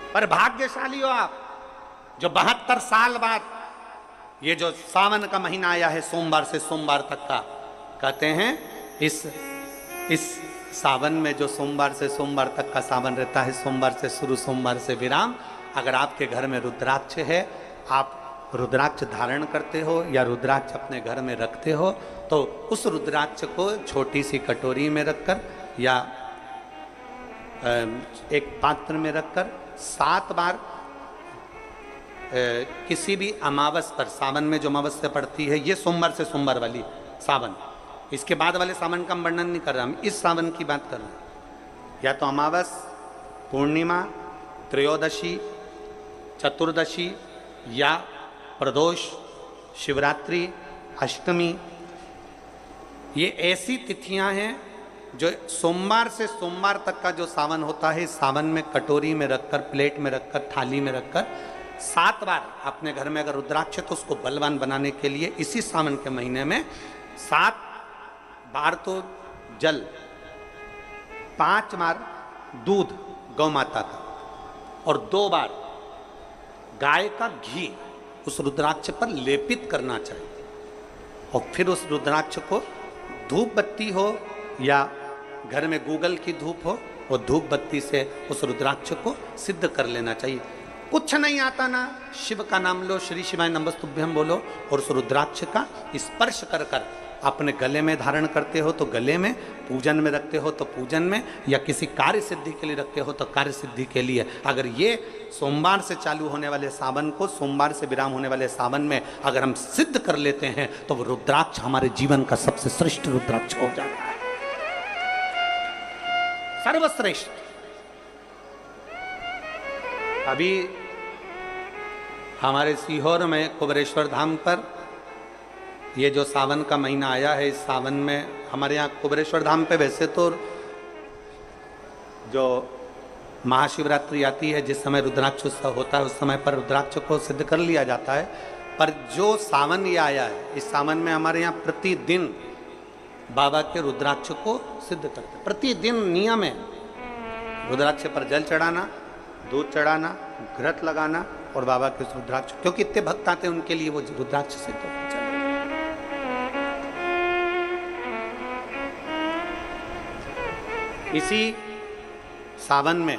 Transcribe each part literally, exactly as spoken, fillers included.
पर भाग्यशाली हो आप जो बहत्तर साल बाद ये जो सावन का महीना आया है, सोमवार से सोमवार तक का, कहते हैं इस इस सावन में जो सोमवार से सोमवार तक का सावन रहता है, सोमवार से शुरू सोमवार से विराम, अगर आपके घर में रुद्राक्ष है, आप रुद्राक्ष धारण करते हो या रुद्राक्ष अपने घर में रखते हो, तो उस रुद्राक्ष को छोटी सी कटोरी में रखकर या एक पात्र में रखकर सात बार किसी भी अमावस पर, सावन में जो अमावस्या पड़ती है, ये सोमवार से सोमवार वाली सावन, इसके बाद वाले सावन का हम वर्णन नहीं कर रहा, हम इस सावन की बात कर रहे हैं। या तो अमावस, पूर्णिमा, त्रयोदशी, चतुर्दशी या प्रदोष, शिवरात्रि, अष्टमी, ये ऐसी तिथियां हैं जो सोमवार से सोमवार तक का जो सावन होता है, सावन में कटोरी में रखकर, प्लेट में रखकर, थाली में रखकर सात बार अपने घर में अगर रुद्राक्ष है तो उसको बलवान बनाने के लिए इसी सावन के महीने में सात बार तो जल, पांच बार दूध गौ माता का और दो बार गाय का घी उस रुद्राक्ष पर लेपित करना चाहिए। और फिर उस रुद्राक्ष को धूप बत्ती हो या घर में गूगल की धूप हो, और धूप बत्ती से उस रुद्राक्ष को सिद्ध कर लेना चाहिए। कुछ नहीं आता ना, शिव का नाम लो, श्री शिवाय नमस्तुभ्यम बोलो, और उस रुद्राक्ष का स्पर्श कर कर अपने गले में धारण करते हो तो गले में, पूजन में रखते हो तो पूजन में, या किसी कार्य सिद्धि के लिए रखते हो तो कार्य सिद्धि के लिए। अगर ये सोमवार से चालू होने वाले सावन को, सोमवार से विराम होने वाले सावन में अगर हम सिद्ध कर लेते हैं तो वो रुद्राक्ष हमारे जीवन का सबसे श्रेष्ठ रुद्राक्ष हो जाता है, सर्वश्रेष्ठ। अभी हमारे सीहोर में कुबेरेश्वर धाम पर ये जो सावन का महीना आया है, इस सावन में हमारे यहाँ कुबेरेश्वर धाम पे वैसे तो जो महाशिवरात्रि आती है, जिस समय रुद्राक्ष उत्सव होता है, उस समय पर रुद्राक्ष को सिद्ध कर लिया जाता है। पर जो सावन ये आया है, इस सावन में हमारे यहाँ प्रतिदिन बाबा के रुद्राक्ष को सिद्ध करते हैं। प्रतिदिन नियम है रुद्राक्ष पर जल चढ़ाना, दूध चढ़ाना, घृत लगाना और बाबा के रुद्राक्ष, क्योंकि इतने भक्त आते हैं उनके लिए वो रुद्राक्ष सिद्ध होता है। इसी सावन में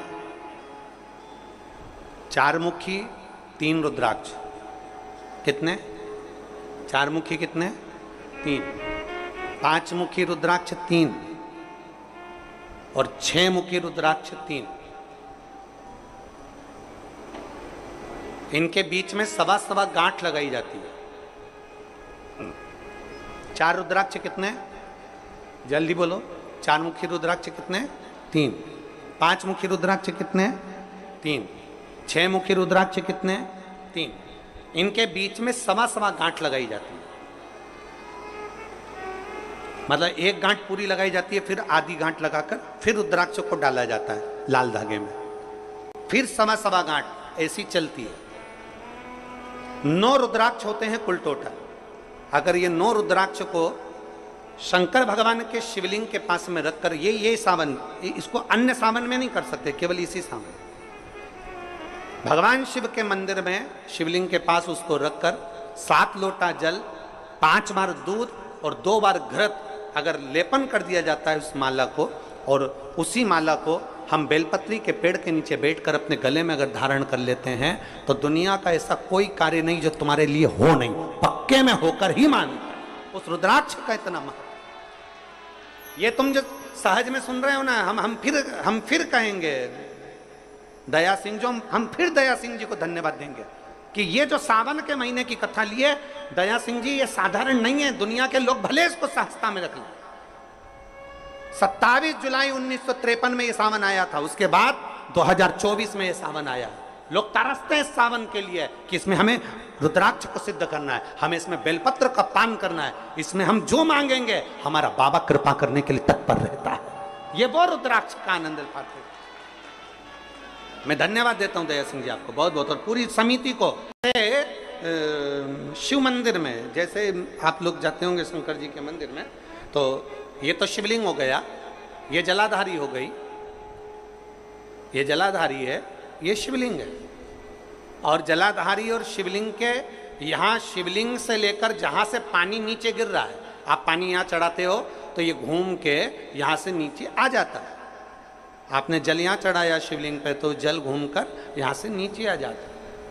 चार मुखी तीन रुद्राक्ष, कितने? चार मुखी कितने? तीन। पांच मुखी रुद्राक्ष तीन और छह मुखी रुद्राक्ष तीन। इनके बीच में सवा सवा गांठ लगाई जाती है। चार रुद्राक्ष कितने? जल्दी बोलो। चार मुखी रुद्राक्ष कितने? तीन। पांच मुखी रुद्राक्ष कितने? तीन। छह मुखी रुद्राक्ष कितने? तीन। इनके बीच में सवा सवा गांठ लगाई जाती है, मतलब एक गांठ पूरी लगाई जाती है, फिर आधी गांठ लगाकर फिर रुद्राक्ष को डाला जाता है लाल धागे में, फिर सवा सवा गांठ ऐसी चलती है। नौ रुद्राक्ष होते हैं कुल टोटल। अगर ये नौ रुद्राक्ष को शंकर भगवान के शिवलिंग के पास में रखकर, ये ये सावन, इसको अन्य सावन में नहीं कर सकते, केवल इसी सावन भगवान शिव के मंदिर में शिवलिंग के पास उसको रखकर सात लोटा जल, पांच बार दूध और दो बार घृत अगर लेपन कर दिया जाता है उस माला को, और उसी माला को हम बेलपत्री के पेड़ के नीचे बैठकर अपने गले में अगर धारण कर लेते हैं तो दुनिया का ऐसा कोई कार्य नहीं जो तुम्हारे लिए हो नहीं, पक्के में होकर ही मान। उस रुद्राक्ष का इतना महत्व, ये तुम जो सहज में सुन रहे हो ना, हम हम फिर हम फिर कहेंगे दया सिंह, जो हम फिर दया सिंह जी को धन्यवाद देंगे कि ये जो सावन के महीने की कथा लिए दया सिंह जी, ये साधारण नहीं है। दुनिया के लोग भले इसको सहजता में रख लें। सत्ताईस जुलाई उन्नीस सौ तिरपन में ये सावन आया था, उसके बाद दो हज़ार चौबीस में ये सावन आया। लोग तरसते हैं इस सावन के लिए कि इसमें हमें रुद्राक्ष को सिद्ध करना है, हमें इसमें बेलपत्र का पान करना है, इसमें हम जो मांगेंगे हमारा बाबा कृपा करने के लिए तत्पर रहता है। ये वो रुद्राक्ष का आनंद पाते। मैं धन्यवाद देता हूं दया सिंह जी आपको बहुत बहुत, और पूरी समिति को। शिव मंदिर में जैसे आप लोग जाते होंगे शंकर जी के मंदिर में, तो ये तो शिवलिंग हो गया, ये जलाधारी हो गई, ये जलाधारी है, ये शिवलिंग है। और जलाधारी और शिवलिंग के यहाँ शिवलिंग से लेकर जहाँ से पानी नीचे गिर रहा है, आप पानी यहाँ चढ़ाते हो तो ये घूम के यहाँ से नीचे आ जाता है। आपने जल यहाँ चढ़ाया शिवलिंग पे तो जल घूमकर यहाँ से नीचे आ जाता है।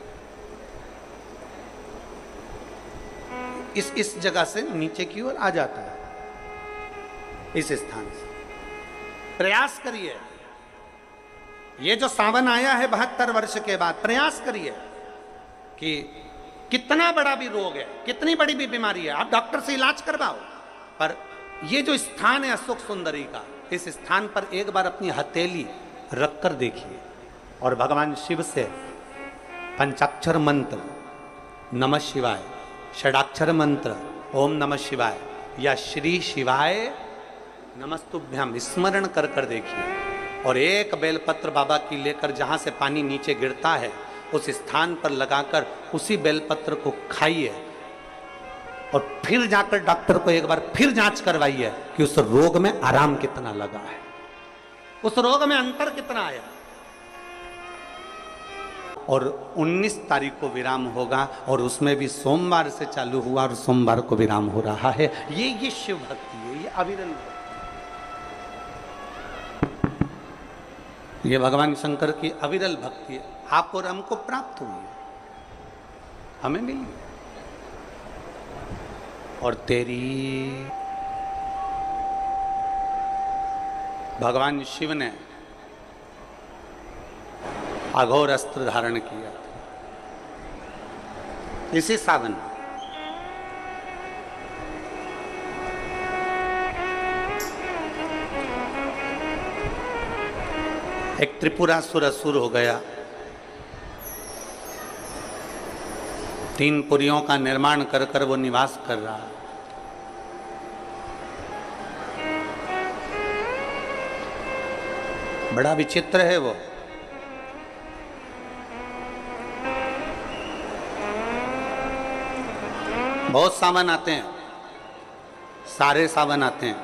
इस इस जगह से नीचे की ओर आ जाता है, इस स्थान से। प्रयास करिए, ये जो सावन आया है बहत्तर वर्ष के बाद, प्रयास करिए कि कितना बड़ा भी रोग है, कितनी बड़ी भी बीमारी है, आप डॉक्टर से इलाज करवाओ, पर ये जो स्थान है अशोक सुंदरी का, इस स्थान पर एक बार अपनी हथेली रखकर देखिए और भगवान शिव से पंचाक्षर मंत्र नमः शिवाय, षडाक्षर मंत्र ओम नमः शिवाय या श्री शिवाय नमस्तुभ्यम स्मरण कर कर देखिए और एक बेलपत्र बाबा की लेकर जहां से पानी नीचे गिरता है उस स्थान पर लगाकर उसी बेलपत्र को खाइए और फिर जाकर डॉक्टर को एक बार फिर जांच करवाइए कि उस रोग में आराम कितना लगा है, उस रोग में अंतर कितना आया। और उन्नीस तारीख को विराम होगा और उसमें भी सोमवार से चालू हुआ और सोमवार को विराम हो रहा है। ये ये शिव भक्ति है, ये अविरल भक्ति, ये भगवान शंकर की अविरल भक्ति है। आप और हमको प्राप्त हुई है, हमें मिली और तेरी भगवान शिव ने अघोर अस्त्र धारण किया इसी सावन। एक त्रिपुरासुर असुर हो गया, तीन पुरियों का निर्माण कर कर वो निवास कर रहा है। बड़ा विचित्र है वो। बहुत सावन आते हैं, सारे सावन आते हैं,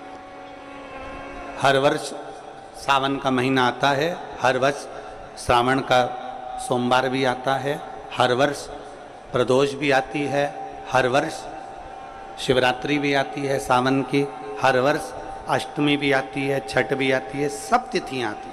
हर वर्ष सावन का महीना आता है, हर वर्ष श्रावण का सोमवार भी आता है, हर वर्ष प्रदोष भी आती है, हर वर्ष शिवरात्रि भी आती है सावन की, हर वर्ष अष्टमी भी आती है, छठ भी आती है, सब तिथियां आती हैं।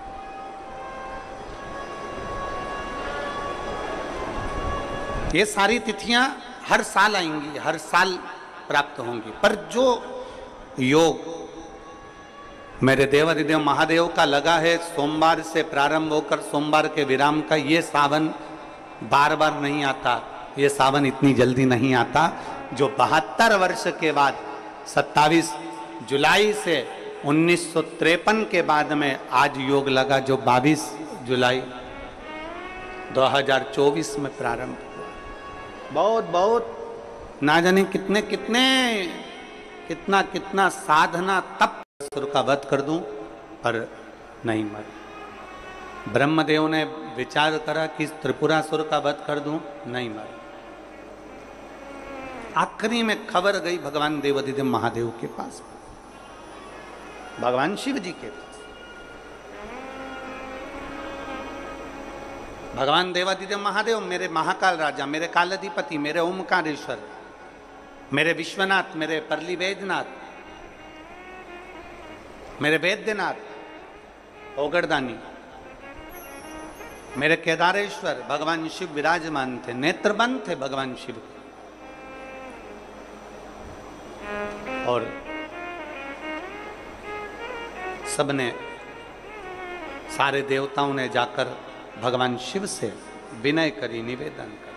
ये सारी तिथियां हर साल आएंगी, हर साल प्राप्त होंगी, पर जो योग मेरे देवाधिदेव महादेव का लगा है सोमवार से प्रारंभ होकर सोमवार के विराम का, ये सावन बार बार नहीं आता, ये सावन इतनी जल्दी नहीं आता। जो बहत्तर वर्ष के बाद सत्ताईस जुलाई से उन्नीस सौ तिरपन के बाद में आज योग लगा, जो बाईस जुलाई दो हज़ार चौबीस में प्रारंभ हुआ। बहुत बहुत ना जाने कितने कितने कितना कितना साधना तप असुर का वध कर दूं, पर नहीं मर। ब्रह्मदेव ने विचार करा कि त्रिपुरासुर का वध कर दूं, नहीं मर। आखिरी में खबर गई भगवान देवाधिदेव महादेव के पास, भगवान शिव जी के पास। भगवान देवाधिदेव महादेव मेरे महाकाल राजा, मेरे कालाधिपति, मेरे ओमकारेश्वर, मेरे विश्वनाथ, मेरे परली वैद्यनाथ, मेरे वैद्यनाथ ओगरदानी, मेरे केदारेश्वर भगवान शिव विराजमान थे, नेत्रबंद थे भगवान शिव। और सबने, सारे देवताओं ने जाकर भगवान शिव से विनय करी, निवेदन कर,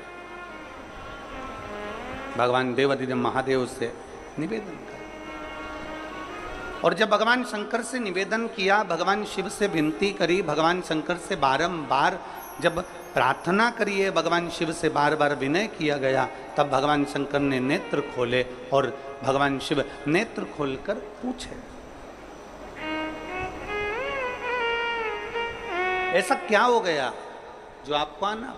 भगवान देवाधिदेव महादेव से निवेदन कर। और जब भगवान शंकर से निवेदन किया, भगवान शिव से विनती करी, भगवान शंकर से बारंबार जब प्रार्थना करिए, भगवान शिव से बार बार विनय किया गया, तब भगवान शंकर ने नेत्र खोले और भगवान शिव नेत्र खोलकर पूछे, ऐसा क्या हो गया जो आपको आना?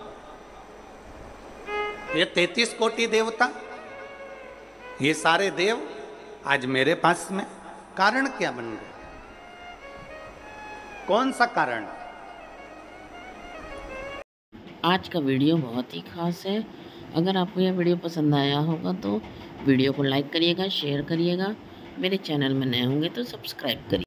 ये तैतीस कोटि देवता, ये सारे देव आज मेरे पास में, कारण क्या बन गया? कौन सा कारण? आज का वीडियो बहुत ही खास है। अगर आपको यह वीडियो पसंद आया होगा तो वीडियो को लाइक करिएगा, शेयर करिएगा। मेरे चैनल में नए होंगे तो सब्सक्राइब करिए।